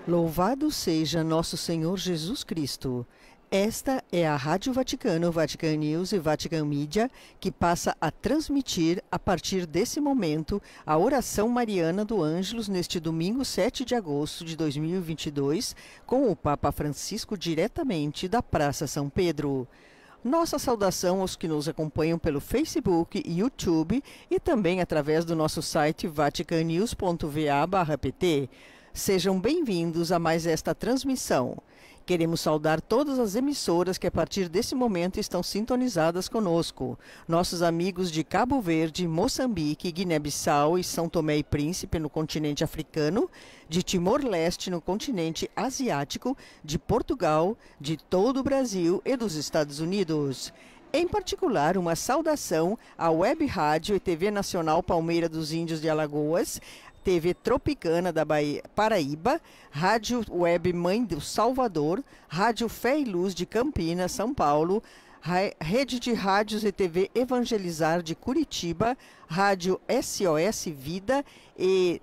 Louvado seja nosso Senhor Jesus Cristo. Esta é a Rádio Vaticano, Vatican News e Vatican Media, que passa a transmitir, a partir desse momento, a oração mariana do Ângelus neste domingo 7 de agosto de 2022, com o Papa Francisco diretamente da Praça São Pedro. Nossa saudação aos que nos acompanham pelo Facebook e YouTube e também através do nosso site vaticanews.va/pt. Sejam bem-vindos a mais esta transmissão. Queremos saudar todas as emissoras que a partir desse momento estão sintonizadas conosco. Nossos amigos de Cabo Verde, Moçambique, Guiné-Bissau e São Tomé e Príncipe no continente africano, de Timor-Leste no continente asiático, de Portugal, de todo o Brasil e dos Estados Unidos. Em particular, uma saudação à Web Rádio e TV Nacional Palmeira dos Índios de Alagoas, TV Tropicana da Paraíba, Rádio Web Mãe do Salvador, Rádio Fé e Luz de Campinas, São Paulo, Rede de Rádios e TV Evangelizar de Curitiba, Rádio SOS Vida e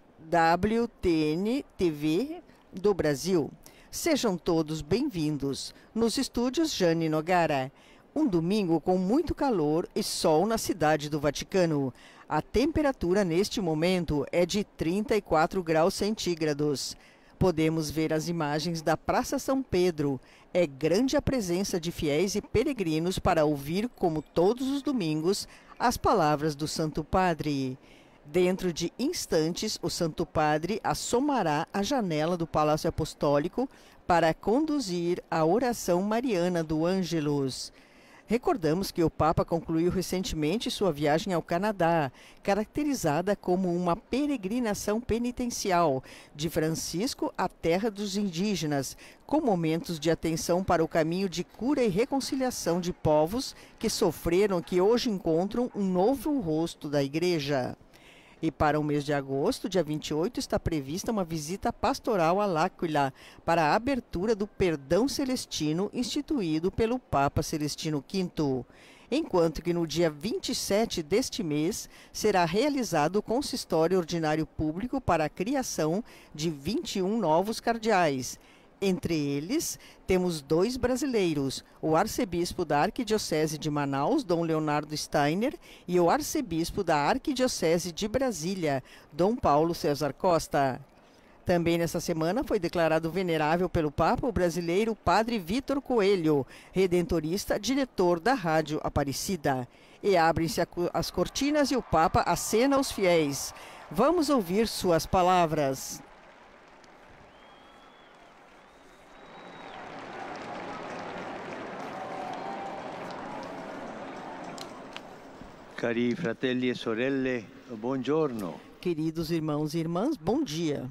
WTN TV do Brasil. Sejam todos bem-vindos. Nos estúdios Jane Nogara. Um domingo com muito calor e sol na cidade do Vaticano. A temperatura neste momento é de 34 graus centígrados. Podemos ver as imagens da Praça São Pedro. É grande a presença de fiéis e peregrinos para ouvir, como todos os domingos, as palavras do Santo Padre. Dentro de instantes, o Santo Padre assomará a janela do Palácio Apostólico para conduzir a oração mariana do Ângelus. Recordamos que o Papa concluiu recentemente sua viagem ao Canadá, caracterizada como uma peregrinação penitencial de Francisco à terra dos indígenas, com momentos de atenção para o caminho de cura e reconciliação de povos que sofreram e que hoje encontram um novo rosto da Igreja. E para o mês de agosto, dia 28, está prevista uma visita pastoral a L'Aquila para a abertura do Perdão Celestino instituído pelo Papa Celestino V. Enquanto que no dia 27 deste mês será realizado o consistório ordinário público para a criação de 21 novos cardeais. Entre eles, temos 2 brasileiros, o arcebispo da Arquidiocese de Manaus, Dom Leonardo Steiner, e o arcebispo da Arquidiocese de Brasília, Dom Paulo César Costa. Também nessa semana foi declarado venerável pelo Papa o brasileiro Padre Vitor Coelho, redentorista, diretor da Rádio Aparecida. E abrem-se as cortinas e o Papa acena aos fiéis. Vamos ouvir suas palavras. Cari fratelli e sorelle, buongiorno. Queridos irmãos e irmãs, bom dia.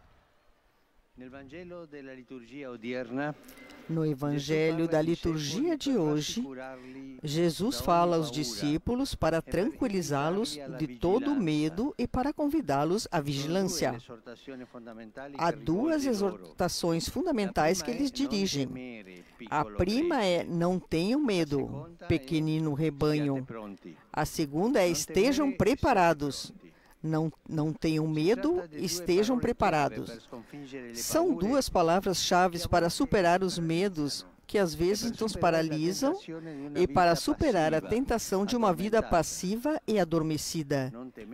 No Evangelho da liturgia de hoje, Jesus fala aos discípulos para tranquilizá-los de todo medo e para convidá-los à vigilância. Há 2 exortações fundamentais que eles dirigem. A prima é: não tenham medo, pequenino rebanho. A segunda é: estejam preparados. Não tenham medo, estejam preparados. São 2 palavras-chave para superar os medos que às vezes nos paralisam e para superar a tentação de uma vida passiva e adormecida.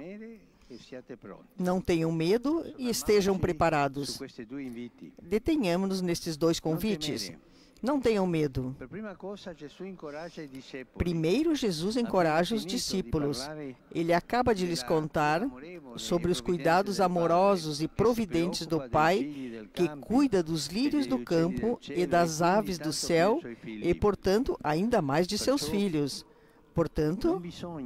Não tenham medo e estejam preparados. Detenhamos-nos nestes 2 convites. Não tenham medo. Primeiro, Jesus encoraja os discípulos. Ele acaba de lhes contar sobre os cuidados amorosos e providentes do Pai, que cuida dos lírios do campo e das aves do céu e, portanto, ainda mais de seus filhos. Portanto,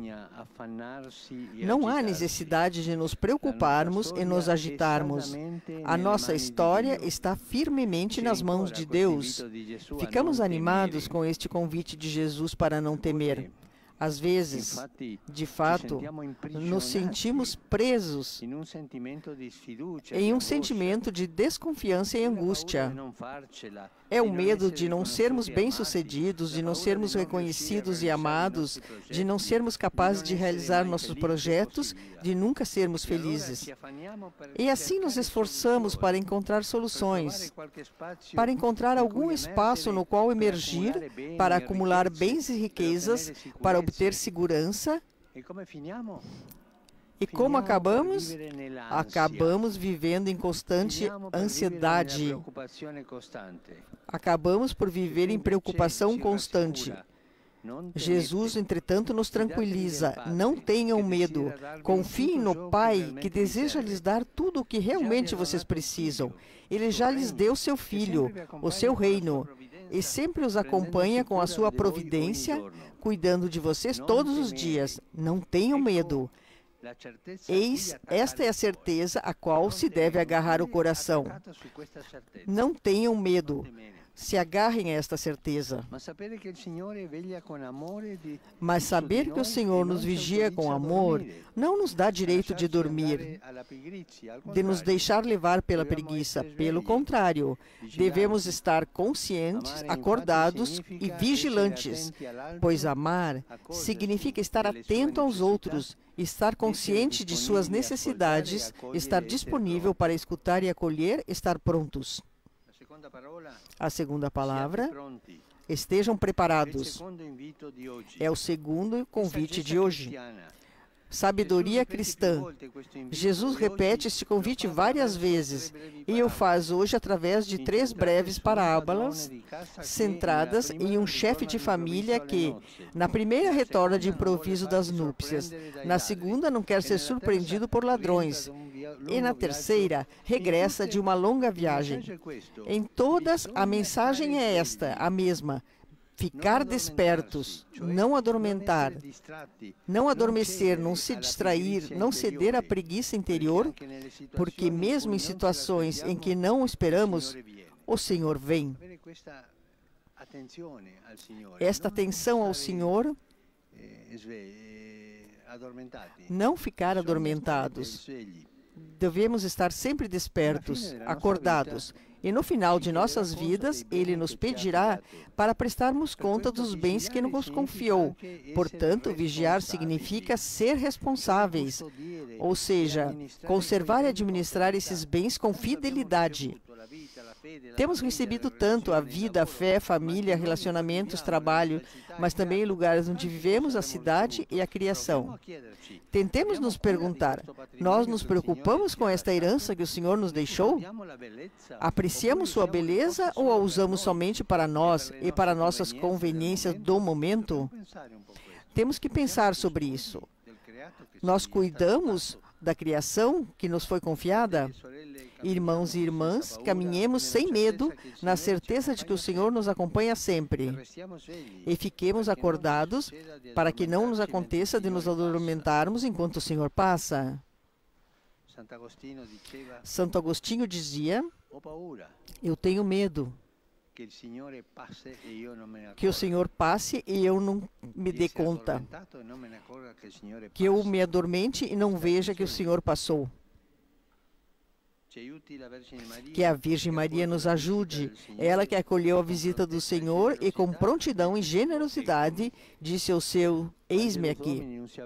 não há necessidade de nos preocuparmos e nos agitarmos. A nossa história está firmemente nas mãos de Deus. Ficamos animados com este convite de Jesus para não temer. Às vezes, de fato, nos sentimos presos em um sentimento de desconfiança e angústia. É o medo de não sermos bem-sucedidos, de não sermos reconhecidos e amados, de não sermos capazes de realizar nossos projetos, de nunca sermos felizes. E assim nos esforçamos para encontrar soluções, para encontrar algum espaço no qual emergir, para acumular bens e riquezas, para obter segurança. E como acabamos? Acabamos vivendo em constante ansiedade. Acabamos por viver em preocupação constante. Jesus, entretanto, nos tranquiliza. Não tenham medo. Confiem no Pai, que deseja lhes dar tudo o que realmente vocês precisam. Ele já lhes deu seu Filho, o seu reino, e sempre os acompanha com a sua providência, cuidando de vocês todos os dias. Não tenham medo. Eis, esta é a certeza a qual se deve agarrar o coração. Não tenham medo. Se agarrem a esta certeza. Mas saber que o Senhor nos vigia com amor não nos dá direito de dormir, de nos deixar levar pela preguiça. Pelo contrário, devemos estar conscientes, acordados e vigilantes, pois amar significa estar atento aos outros, estar consciente de suas necessidades, estar disponível para escutar e acolher, estar prontos. A segunda palavra, estejam preparados. É o segundo convite de hoje. Sabedoria cristã. Jesus repete este convite várias vezes e o faz hoje através de 3 breves parábolas centradas em um chefe de família que, na primeira, retorna de improviso das núpcias, na segunda, não quer ser surpreendido por ladrões, e na terceira, regressa de uma longa viagem. Em todas, a mensagem é esta, a mesma: ficar despertos, não adormentar, não adormecer, não se distrair, não ceder à preguiça interior, porque mesmo em situações em que não esperamos, o Senhor vem. Esta atenção ao Senhor, não ficar adormentados. Devemos estar sempre despertos, acordados. E no final de nossas vidas, Ele nos pedirá para prestarmos conta dos bens que nos confiou. Portanto, vigiar significa ser responsáveis, ou seja, conservar e administrar esses bens com fidelidade. Temos recebido tanto a vida, a fé, família, relacionamentos, trabalho, mas também lugares onde vivemos, a cidade e a criação. Tentemos nos perguntar, nós nos preocupamos com esta herança que o Senhor nos deixou? Apreciamos sua beleza ou a usamos somente para nós e para nossas conveniências do momento? Temos que pensar sobre isso. Nós cuidamos da criação que nos foi confiada? Irmãos e irmãs, caminhemos sem medo, na certeza de que o Senhor nos acompanha sempre. E fiquemos acordados para que não nos aconteça de nos adormentarmos enquanto o Senhor passa. Santo Agostinho dizia: eu tenho medo que o Senhor passe e eu não me dê conta, que eu me adormente e não veja que o Senhor passou. Que a Virgem Maria nos ajude, ela que acolheu a visita do Senhor e com prontidão e generosidade disse ao seu: eis-me aqui.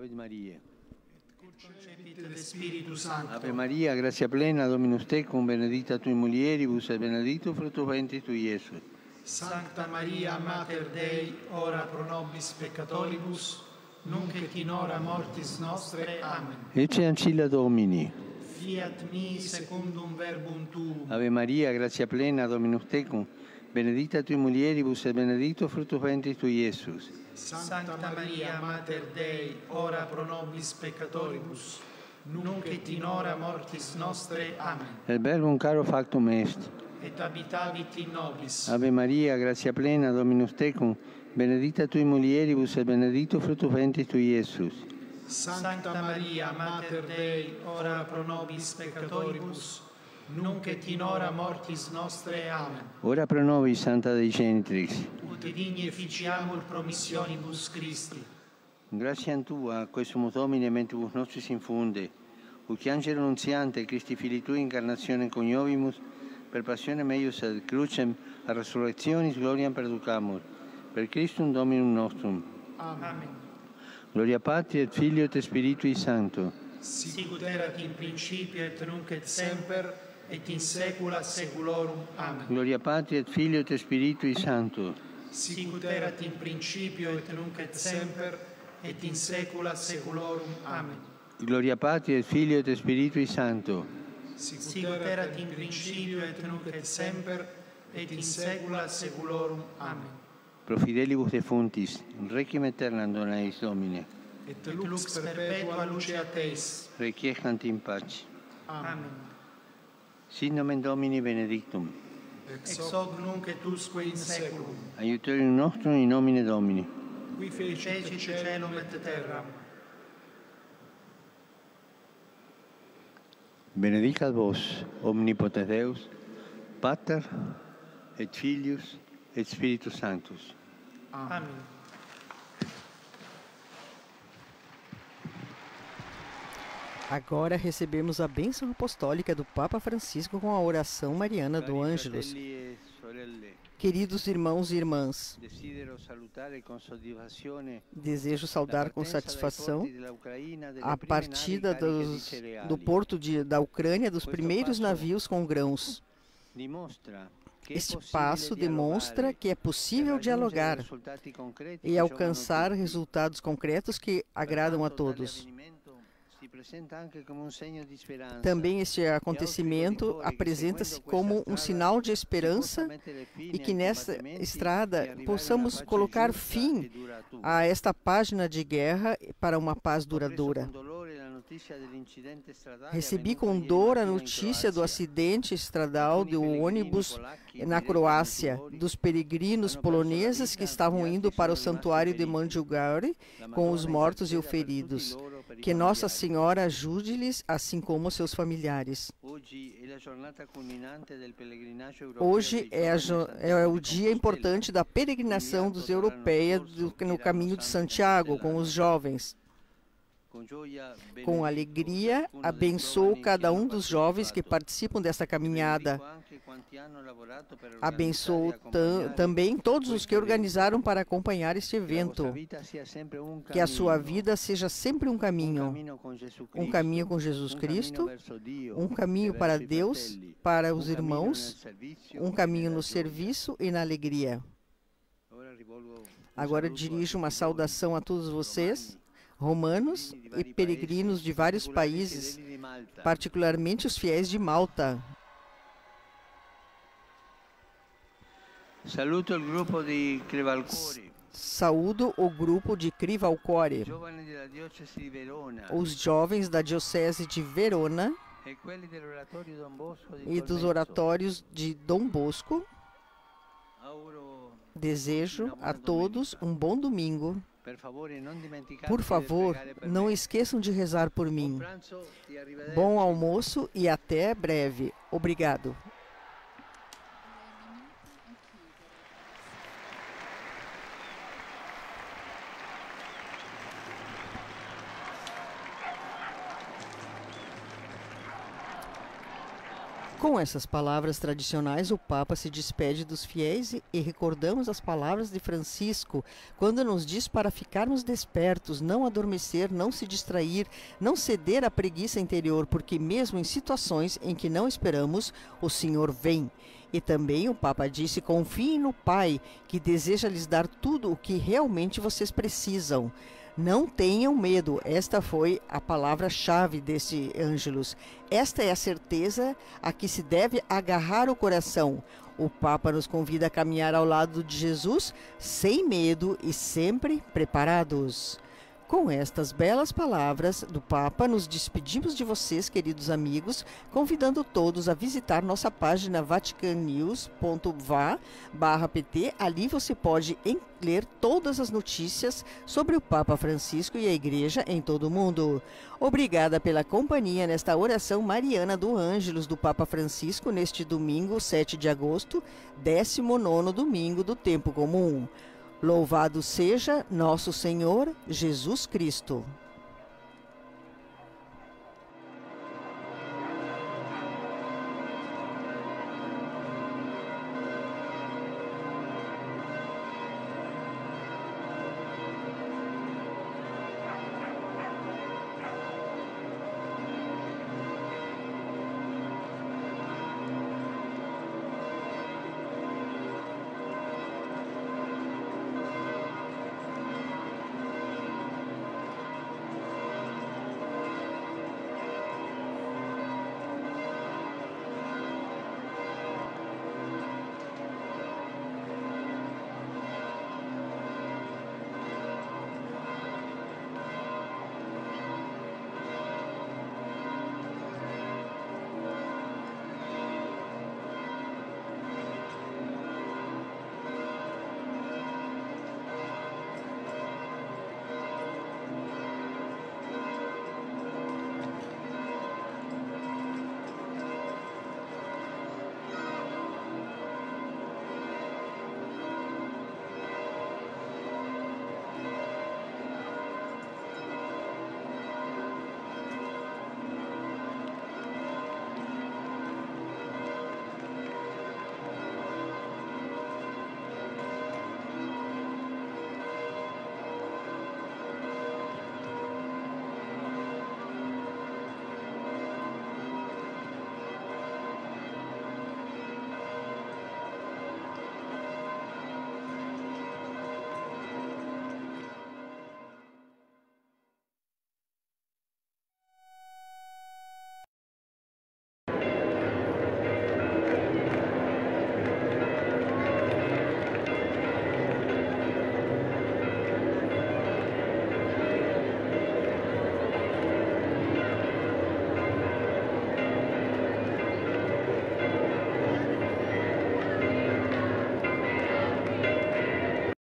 Ave Maria, gratia plena, Dominus tecum, benedicta tui mulieribus et benedictus fructus ventris tui, Iesus. Sancta Maria, Mater Dei, ora pro nobis peccatoribus, nunc et in hora mortis nostre. Amen. Ecce ancilla Domini. Fiat mi secundum verbum tuum. Ave Maria, gratia plena, Dominus tecum, benedicta tui mulieribus et benedictus fructus ventris tui, Iesus. Sancta Maria, Mater Dei, ora pro nobis peccatoribus, nunc et in hora mortis nostre. Amen. El verbum caro factum est. Et habitavit in nobis. Ave Maria, gratia plena, Dominus tecum, benedicta tui mulieribus et benedictus fructus ventris tui, Iesus. Sancta Maria, Mater Dei, ora pro nobis peccatoribus, nunc et in hora mortis nostre. Amen. Ora pro nobis, Santa Dei Genitrix. Ut digni efficiamur promissionibus Christi. Grazie a Tua, quesumus Domine, mentibus nostris infunde, ut angelo nunziante, Christi Filii Tui, incarnazione coniovimus, per passione meius ad crucem, a resurrectionis gloriam perducamur, per Christum Dominum nostrum. Amen. Gloria Patri et Filio et Spiritui Sancto. Sicut erat in principio et nunc et semper et in saecula saeculorum. Amen. Gloria Patri et Filio et Spiritui Sancto. Sicut erat in principio et nunc et semper et in saecula saeculorum. Amen. Gloria Patri et Filio et Spiritui Sancto. Sicut erat in principio et nunc et semper et in saecula saeculorum. Amen. Pro fidelibus defuntis, requiem aeternam dona eis Domine. Et lux perpetua luceat eis. Requiescant in pace. Amen. Sit nomen Domini benedictum. Ex hoc nunc et usque in saeculum. Aiutorium nostrum in nomine Domini. Qui fecit caelum et terram. Benedicat vos, omnipotens Deus, Pater et Filius et Spiritus Sanctus. Amen. Agora recebemos a bênção apostólica do Papa Francisco com a oração mariana do Ângelus. Queridos irmãos e irmãs, desejo saudar com satisfação a partida do porto da Ucrânia dos primeiros navios com grãos. Este passo demonstra que é possível dialogar e alcançar resultados concretos que agradam a todos. Também este acontecimento apresenta-se como um sinal de esperança e que nesta estrada possamos colocar fim a esta página de guerra para uma paz duradoura. Recebi com dor a notícia do acidente estradal do ônibus na Croácia, dos peregrinos poloneses que estavam indo para o santuário de Medjugorje com os mortos e os feridos. Que Nossa Senhora ajude-lhes, assim como seus familiares. Hoje é o dia importante da peregrinação dos europeus no caminho de Santiago, com os jovens. Com alegria, abençoo cada um dos jovens que participam desta caminhada. Abençoo também todos os que organizaram para acompanhar este evento. Que a sua vida seja sempre um caminho com Jesus Cristo, um caminho para Deus, para os irmãos, um caminho no serviço e na alegria. Agora dirijo uma saudação a todos vocês, romanos e peregrinos de vários países, particularmente os fiéis de Malta. Saúdo o grupo de Crivalcore, os jovens da Diocese de Verona e dos oratórios de Dom Bosco. Desejo a todos um bom domingo. Por favor, não esqueçam de rezar por mim. Bom almoço e até breve. Obrigado. Com essas palavras tradicionais, o Papa se despede dos fiéis e recordamos as palavras de Francisco, quando nos diz para ficarmos despertos, não adormecer, não se distrair, não ceder à preguiça interior, porque mesmo em situações em que não esperamos, o Senhor vem. E também o Papa disse: confiem no Pai, que deseja lhes dar tudo o que realmente vocês precisam. Não tenham medo, esta foi a palavra-chave desse Ângelus. Esta é a certeza a que se deve agarrar o coração. O Papa nos convida a caminhar ao lado de Jesus, sem medo e sempre preparados. Com estas belas palavras do Papa, nos despedimos de vocês, queridos amigos, convidando todos a visitar nossa página vaticanews.va/pt. Ali você pode ler todas as notícias sobre o Papa Francisco e a Igreja em todo o mundo. Obrigada pela companhia nesta oração mariana do Ângelus do Papa Francisco neste domingo, 7 de agosto, 19º domingo do Tempo Comum. Louvado seja nosso Senhor Jesus Cristo.